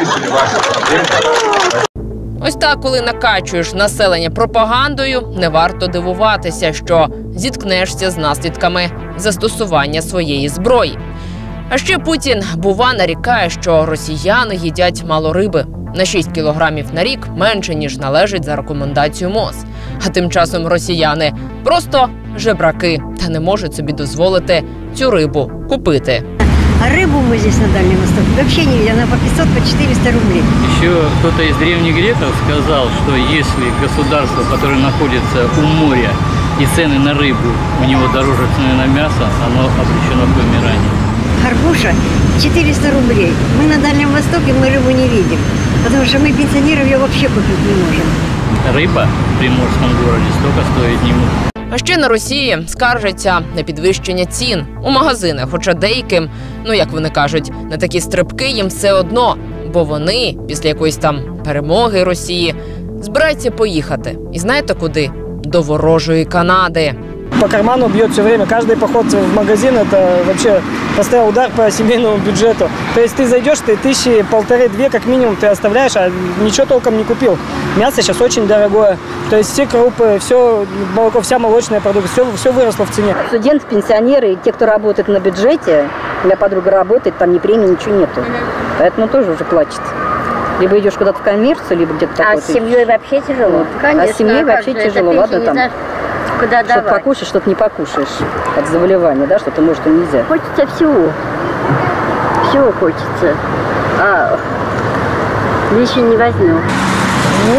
Ось так, коли накачуєш населення пропагандою, не варто дивуватися, що зіткнешся з наслідками застосування своєї зброї. А ще Путін, бува, нарікає, що росіяни їдять мало риби. На 6 кілограмів на рік менше, ніж належить за рекомендацією МОЗ. А тим часом росіяни просто жебраки та не можуть собі дозволити цю рибу купити. А рыбу мы здесь на Дальнем Востоке вообще не видим, она по 500, по 400 рублей. Еще кто-то из древних греков сказал, что если государство, которое находится у моря, и цены на рыбу у него дороже цены на мясо, оно обречено к вымиранию. Горбуша 400 рублей. Мы на Дальнем Востоке, мы рыбу не видим, потому что мы пенсионеров ее вообще купить не можем. Рыба в приморском городе столько стоить не может. А ще на Росії скаржаться на підвищення цін у магазинах, хоча деяким, як вони кажуть, на такі стрибки їм все одно, бо вони після якоїсь там перемоги Росії збираються поїхати. І знаєте куди? До ворожої Канади. По карману бьет все время. Каждый поход в магазин – это вообще постоянный удар по семейному бюджету. То есть ты зайдешь, ты 1,5-2 как минимум ты оставляешь, а ничего толком не купил. Мясо сейчас очень дорогое. То есть все крупы, все молоко, вся молочная продукция, все выросло в цене. Студенты, пенсионеры, те, кто работает на бюджете, у меня подруга работает, там ни премии, ничего нету. Поэтому тоже уже плачет. Либо идешь куда-то в коммерцию, либо где-то такое. А с семьей вообще тяжело? Конечно, а с семьей вообще тяжело. Ладно там. Куда что-то покушаешь, что-то не покушаешь. От заболевания, да, что-то может и нельзя. Хочется всего. Всего хочется. А лишнее не возьмем. Ну,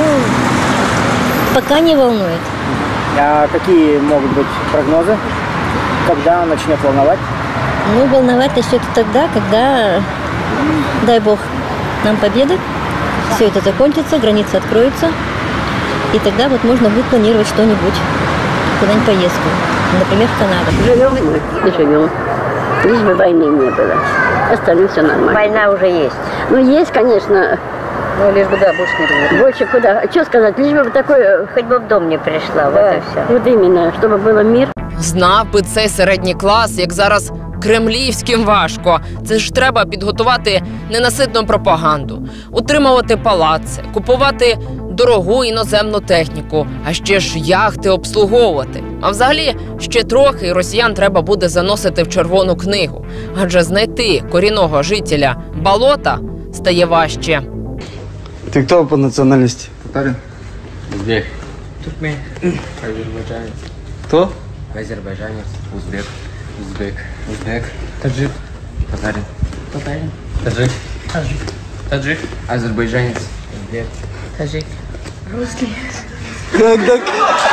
пока не волнует. А какие могут быть прогнозы? Когда начнет волновать? Ну, волновать начнет тогда, когда, дай бог, нам победы, все это закончится, границы откроются, и тогда вот можно будет планировать что-нибудь, куда-нибудь поездку, например, в Канаду. Живем мы и живем, лишь бы войны не было, остальное все нормально. Война уже есть. Ну, есть, конечно. Ну, лишь бы, да, больше не было. Больше куда? Что сказать, лишь бы такой, хоть бы в дом не пришла, да. Вот и все. Вот именно, чтобы было мир. Знав би цей середній клас, як зараз кремлівським важко. Це ж треба підготувати ненаситну пропаганду, утримувати палаци, купувати дорогу іноземну техніку, а ще ж яхти обслуговувати. А взагалі, ще трохи і росіян треба буде заносити в Червону книгу. Адже знайти корінного жителя болота стає важче. Ти хто по національності? Татарин. Узбек. Туркмен. Азербайджанец. Кто? Азербайджанец. Узбек. Узбек. Узбек. Таджик. Татарин. Татарин. Таджик. Таджик. Таджик. Азербайджанец. Узбек. Таджик. Русский. Как так?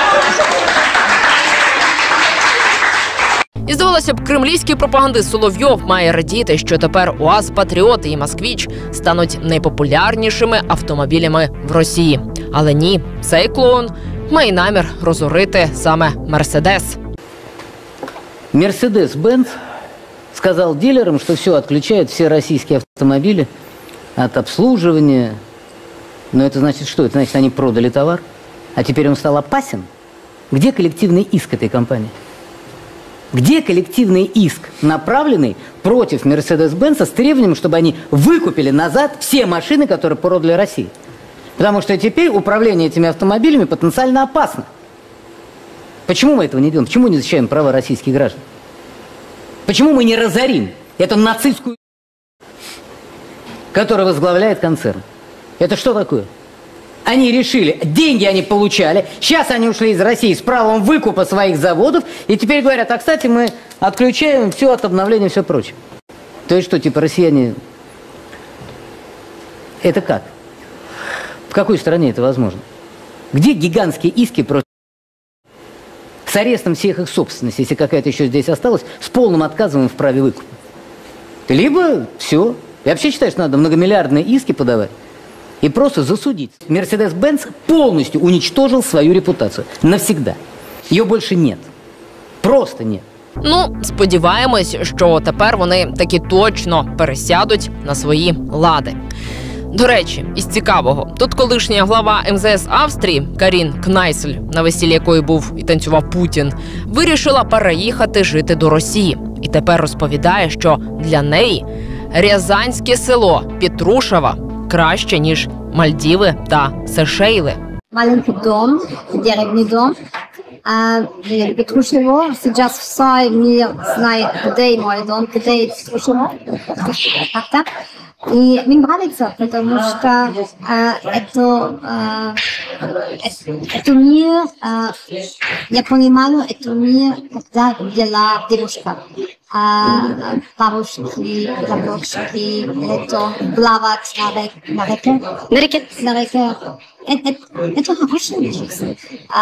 І здавалося б, кремлівський пропагандист Соловйов має радіти, що тепер УАЗ Патріот і Москвіч стануть найпопулярнішими автомобілями в Росії. Але ні, цей клоун має намір розорити саме Мерседес. Мерседес-Бенц сказал дилерам, что все, отключают все российские автомобили от обслуживания. Но это значит что? Это значит, они продали товар, а теперь он стал опасен. Где коллективный иск этой компании? Где коллективный иск, направленный против Мерседес-Бенца с требованием, чтобы они выкупили назад все машины, которые продали России? Потому что теперь управление этими автомобилями потенциально опасно. Почему мы этого не делаем? Почему не защищаем права российских граждан? Почему мы не разорим эту нацистскую, которая возглавляет концерн? Это что такое? Они решили, деньги они получали, сейчас они ушли из России с правом выкупа своих заводов, и теперь говорят, а кстати, мы отключаем все от обновления и все прочее. То есть что, типа россияне... Это как? В какой стране это возможно? Где гигантские иски против... С арестом всех их собственности, если какая-то еще здесь осталась, с полным отказом в праве выкупа. Либо все. Я вообще считаю, что надо многомиллиардные иски подавать и просто засудить. Мерседес-Бенц полностью уничтожил свою репутацию. Навсегда. Ее больше нет. Просто нет. Ну, сподіваємось, що тепер вони таки точно пересядуть на свої лади. До речі, із цікавого, тут колишня глава МЗС Австрії Карін Кнайсель, на весіллі якої був і танцював Путін, вирішила переїхати жити до Росії. І тепер розповідає, що для неї рязанське село Петрушево краще, ніж Мальдіви та Сейшели. Маленький дом, деревний дом. Петрушево, сейчас все мир знает, где мой дом, где Петрушево. Так. И мне нравится, потому что это мир, я понимаю, это мир, когда была девушка. Бабушки, бабушки, это плавать на реке. На реке. Это хорошая жизнь.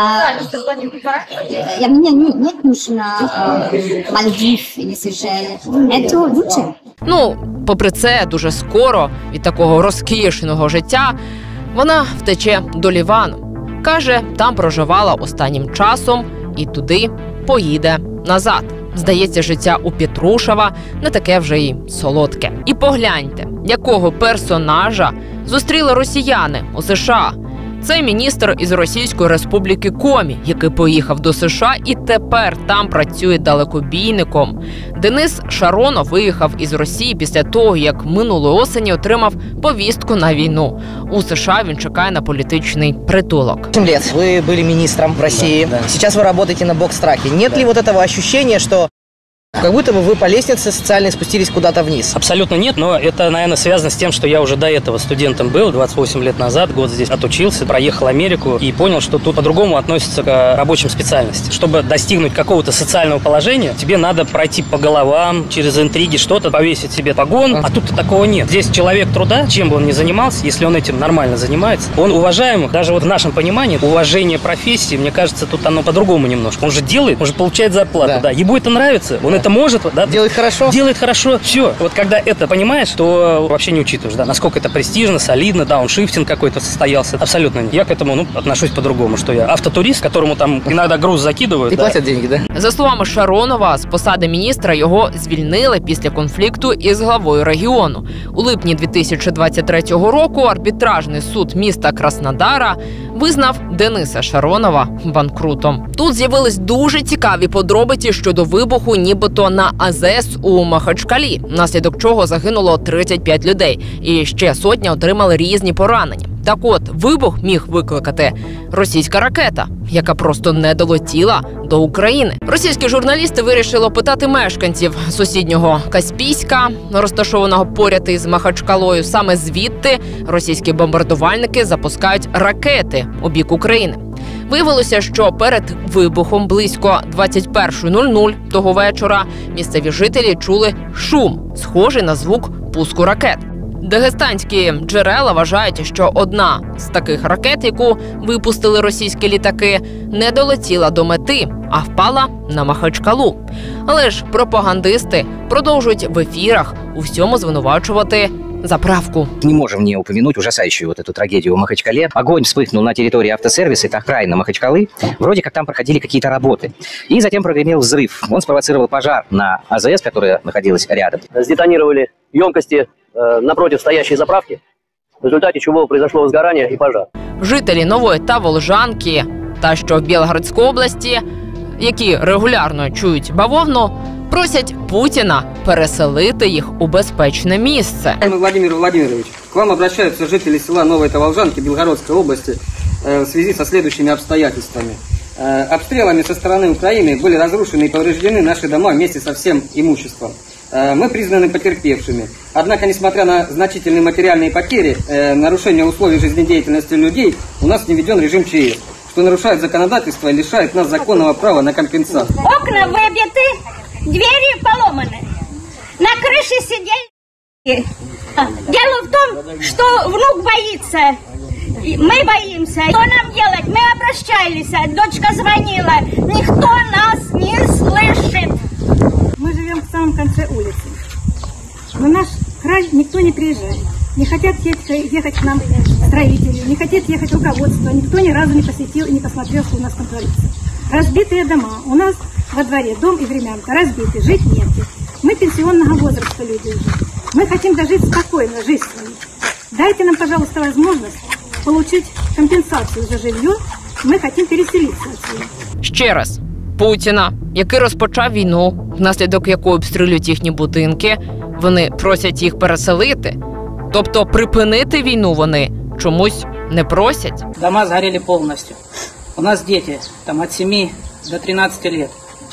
Мне нет нужно Мальдив или Сейшели. Это лучше. Ну, попри це, дуже скоро від такого розкішного життя вона втече до Лівану. Каже, там проживала останнім часом і туди поїде назад. Здається, життя у Петрушева не таке вже й солодке. І погляньте, якого персонажа зустріли росіяни у США. Це міністр із Російської Республіки Комі, який поїхав до США і тепер там працює далекобійником. Денис Шаронов виїхав із Росії після того, як минулої осені отримав повістку на війну. У США він чекає на політичний притулок. 8 лет вы были министром в России. Да. Сейчас вы работаете на Бокстрахе. Нет ли вот этого ощущения, что как будто бы вы по лестнице социальной спустились куда-то вниз? Абсолютно нет, но это, наверное, связано с тем, что я уже до этого студентом был, 28 лет назад, год здесь отучился, проехал Америку и понял, что тут по-другому относятся к рабочим специальностям. Чтобы достигнуть какого-то социального положения, тебе надо пройти по головам, через интриги что-то, повесить себе погон, а тут такого нет. Здесь человек труда, чем бы он ни занимался, если он этим нормально занимается, он уважаемый. Даже вот в нашем понимании уважение профессии, мне кажется, тут оно по-другому немножко. Он же делает, он же получает зарплату, да. Ему это нравится, он это может, да? Делает хорошо? Делает хорошо. Все. Вот когда это понимаешь, то вообще не учитываешь, да, насколько это престижно, солидно, дауншифтинг какой-то состоялся. Абсолютно нет. Я к этому, отношусь по-другому, что я автотурист, которому там иногда груз закидывают. И да. Платят деньги, да? За словами Шаронова, з посади міністра його звільнили після конфлікту із главою регіону. У липні 2023 року арбітражний суд міста Краснодара визнав Дениса Шаронова банкрутом. Тут з'явились дуже цікаві подробиці щодо вибуху нібито на АЗС у Махачкалі, внаслідок чого загинуло 35 людей, і ще сотня отримали різні поранення. Так от, вибух міг викликати російська ракета, яка просто не долетіла до України. Російські журналісти вирішили опитати мешканців сусіднього Каспійська, розташованого поряд із Махачкалою. Саме звідти російські бомбардувальники запускають ракети у бік України. Виявилося, що перед вибухом близько 21:00 того вечора місцеві жителі чули шум, схожий на звук пуску ракет. Дагестанські джерела вважають, що одна з таких ракет, яку випустили російські літаки, не долетіла до мети, а впала на Махачкалу. Але ж пропагандисти продовжують в ефірах у всьому звинувачувати заправку. Не можем не упомянуть ужасающую вот эту трагедию в Махачкале. Огонь вспыхнул на территории автосервиса, это окраина Махачкалы. Вроде как там проходили какие-то работы. И затем прогремел взрыв. Он спровоцировал пожар на АЗС, которая находилась рядом. Сдетонировали емкости напротив стоящей заправки, в результате чего произошло возгорание и пожар. Жителі Нової та Волжанки, та що в Білгородській області, які регулярно чують бавовну, просять Путіна переселити їх у безпечне місце. Владимир Владимирович, к вам обращаются жители села Новой Таволжанки Белгородской области в связи со следующими обстоятельствами. Обстрелами со стороны Украины были разрушены и повреждены наши дома вместе со всем имуществом. Мы признаны потерпевшими. Однако, несмотря на значительные материальные потери, нарушение условий жизнедеятельности людей, у нас не введен режим ЧС, что нарушает законодательство и лишает нас законного права на компенсацию. Окна выбиты, двери поломаны, на крыше сидели. Дело в том, что внук боится, мы боимся. Что нам делать? Мы обращались, дочка звонила, никто нас не слышит. Мы живем в самом конце улицы. На наш край никто не приезжает. Не хотят ехать к нам строители, не хотят ехать руководство. Никто ни разу не посетил и не посмотрел, что у нас там творится. Разбитые дома. У нас во дворе дом и времянка разбиты, жить негде. Мы пенсионного возраста люди уже. Мы хотим дожить спокойно, жизнь свою. Дайте нам, пожалуйста, возможность получить компенсацию за жилье. Мы хотим переселиться отсюда. Ще раз. Путіна, який розпочав війну, внаслідок якої обстрілюють їхні будинки, вони просять їх переселити. Тобто припинити війну вони чомусь не просять. Дома сгорели полностью. У нас дети там от 7 до 13 лет.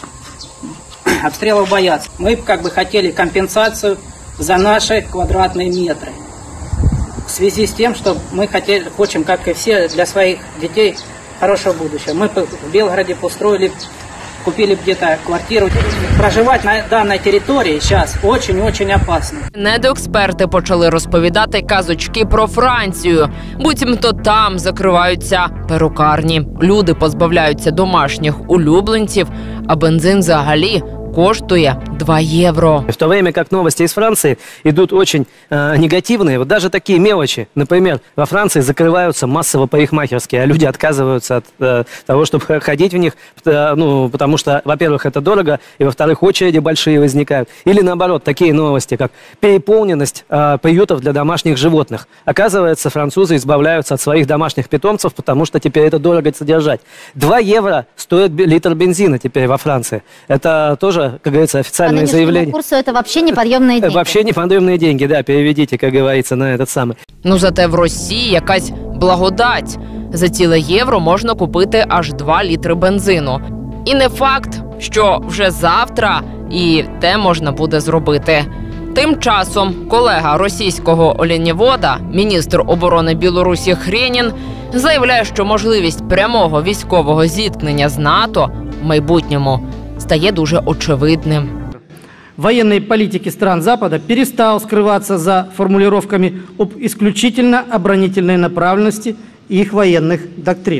Обстрелов боятся. Мы как бы хотели компенсацию за наши квадратные метры. В связи с тем, что мы хотим, как и все, для своих детей хорошего будущего. Мы в Белгороде построили, купили где-то квартиру. Проживать на данной территории сейчас очень-очень опасно. Недоексперти почали розповідати казочки про Францію. Буцімто там закриваються перукарні. Люди позбавляються домашніх улюбленців, а бензин взагалі коштує 2 євро. В то время как новости из Франции идут очень негативные, вот даже такие мелочи, например, во Франции закрываются массово парикмахерские, а люди отказываются от того, чтобы ходить в них, ну, потому что, во-первых, это дорого, и, во-вторых, очереди большие возникают. Или наоборот, такие новости, как переполненность приютов для домашних животных. Оказывается, французы избавляются от своих домашних питомцев, потому что теперь это дорого содержать. 2 евро стоит литр бензина теперь во Франции. Это тоже, как говорится, официальное заявление. Курсу это вообще неподъемные деньги. Вообще неподъемные деньги, да, переведите, как говорится, на этот самый. Ну, зате в Росії якась благодать. За ціле євро можна купити аж 2 літри бензину. І не факт, що вже завтра і те можна буде зробити. Тим часом колега російського оленєвода, міністр оборони Білорусі Хренін, заявляє, що можливість прямого військового зіткнення з НАТО в майбутньому стає дуже очевидним. Военной политики стран Запада перестал скрываться за формулировками об исключительно оборонительной направленности их военных доктрин.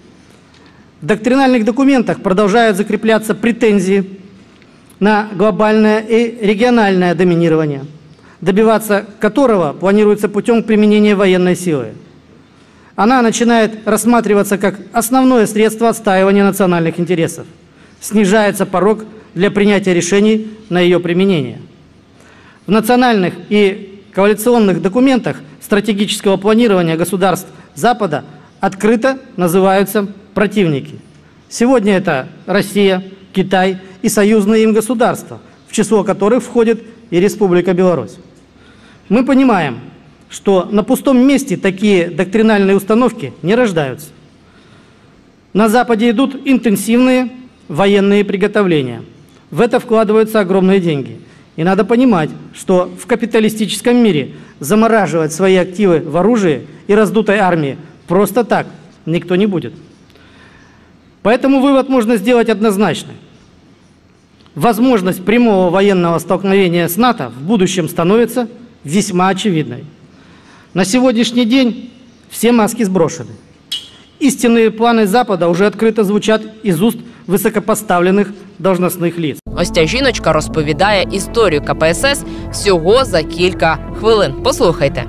В доктринальных документах продолжают закрепляться претензии на глобальное и региональное доминирование, добиваться которого планируется путем применения военной силы. Она начинает рассматриваться как основное средство отстаивания национальных интересов. Снижается порог для принятия решений на ее применение. В национальных и коалиционных документах стратегического планирования государств Запада открыто называются противники. Сегодня это Россия, Китай и союзные им государства, в число которых входит и Республика Беларусь. Мы понимаем, что на пустом месте такие доктринальные установки не рождаются. На Западе идут интенсивные военные приготовления. В это вкладываются огромные деньги. И надо понимать, что в капиталистическом мире замораживать свои активы в оружии и раздутой армии просто так никто не будет. Поэтому вывод можно сделать однозначный. Возможность прямого военного столкновения с НАТО в будущем становится весьма очевидной. На сегодняшний день все маски сброшены. Истинные планы Запада уже открыто звучат из уст високопоставлених должностних лиц. Ось ця жіночка розповідає історію КПСС всього за кілька хвилин. Послухайте.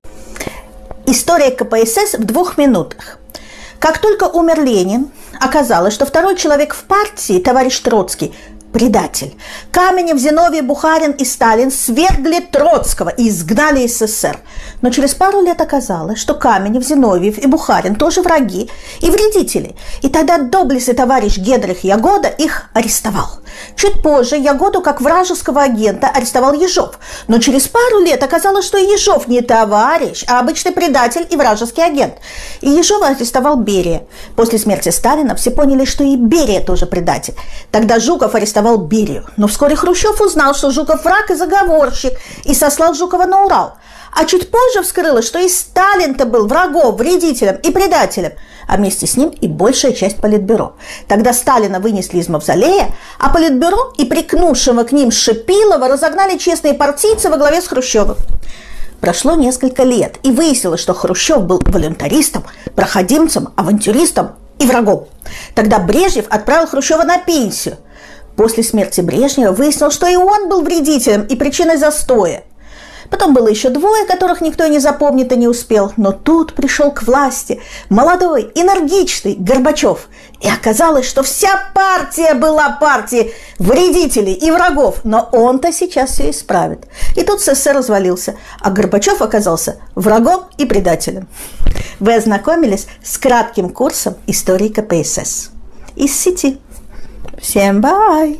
История КПСС в 2 минутах. Как только умер Ленин, оказалось, что второй человек в партии, товарищ Троцкий, предатель. Каменев, Зиновий, Бухарин и Сталин свергли Троцкого и изгнали из СССР. Но через пару лет оказалось, что Каменев, Зиновьев и Бухарин тоже враги и вредители. И тогда доблестный товарищ Генрих Ягода их арестовал. Чуть позже Ягоду как вражеского агента арестовал Ежов. Но через пару лет оказалось, что и Ежов не товарищ, а обычный предатель и вражеский агент. И Ежова арестовал Берия. После смерти Сталина все поняли, что и Берия тоже предатель. Тогда Жуков арестовал Берию. Но вскоре Хрущев узнал, что Жуков враг и заговорщик, и сослал Жукова на Урал. А чуть позже вскрылось, что и Сталин-то был врагом, вредителем и предателем, а вместе с ним и большая часть Политбюро. Тогда Сталина вынесли из мавзолея, а Политбюро и прикнувшего к ним Шипилова разогнали честные партийцы во главе с Хрущевым. Прошло несколько лет, и выяснилось, что Хрущев был волюнтаристом, проходимцем, авантюристом и врагом. Тогда Брежнев отправил Хрущева на пенсию. После смерти Брежнева выяснилось, что и он был вредителем и причиной застоя. Потом было еще 2, которых никто и не запомнит и не успел. Но тут пришел к власти молодой, энергичный Горбачев. И оказалось, что вся партия была партией вредителей и врагов. Но он-то сейчас все исправит. И тут СССР развалился, а Горбачев оказался врагом и предателем. Вы ознакомились с кратким курсом истории КПСС из сети. Всем бай!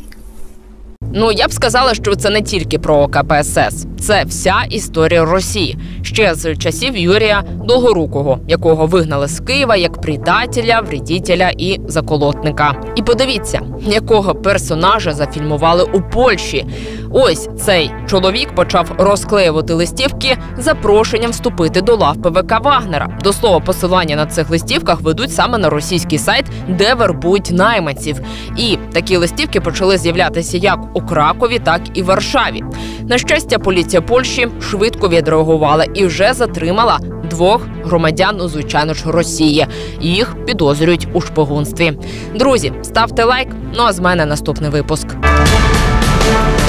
Ну, я б сказала, що це не тільки про КПСС. Це вся історія Росії. Ще з часів Юрія Долгорукого, якого вигнали з Києва як предателя, вредителя і заколотника. І подивіться, якого персонажа зафільмували у Польщі. Ось цей чоловік почав розклеювати листівки з запрошенням вступити до лав ПВК Вагнера. До слова, посилання на цих листівках ведуть саме на російський сайт, де вербують найманців. І такі листівки почали з'являтися як у Кракові, так і Варшаві. На щастя, поліція Польщі швидко відреагувала і вже затримала 2 громадян, ну, звичайно ж, Росії. Їх підозрюють у шпигунстві. Друзі, ставте лайк, ну а з мене наступний випуск. Thank you.